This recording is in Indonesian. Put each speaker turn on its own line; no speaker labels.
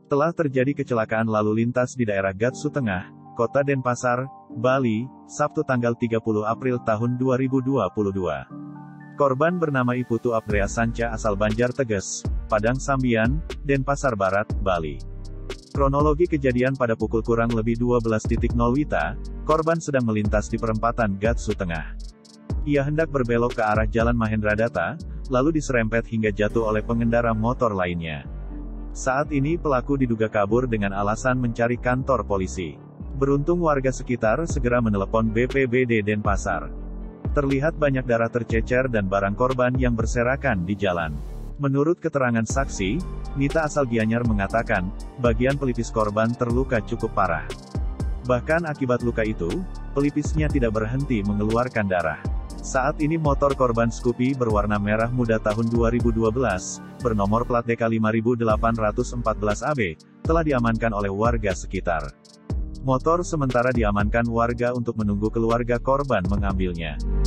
Telah terjadi kecelakaan lalu lintas di daerah Gatsu Tengah, Kota Denpasar, Bali, Sabtu tanggal 30 April tahun 2022. Korban bernama Iputu Abdrea Sanca asal Banjar Teges, Padang Sambian, Denpasar Barat, Bali. Kronologi kejadian pada pukul kurang lebih 12.00 WITA, korban sedang melintas di perempatan Gatsu Tengah. Ia hendak berbelok ke arah Jalan Mahendradatta, lalu diserempet hingga jatuh oleh pengendara motor lainnya. Saat ini pelaku diduga kabur dengan alasan mencari kantor polisi. Beruntung warga sekitar segera menelepon BPBD Denpasar. Terlihat banyak darah tercecer dan barang korban yang berserakan di jalan. Menurut keterangan saksi, Nita asal Gianyar mengatakan, bagian pelipis korban terluka cukup parah. Bahkan akibat luka itu, pelipisnya tidak berhenti mengeluarkan darah. Saat ini motor korban Scoopy berwarna merah muda tahun 2012, bernomor plat DK 5814 AB, telah diamankan oleh warga sekitar. Motor sementara diamankan warga untuk menunggu keluarga korban mengambilnya.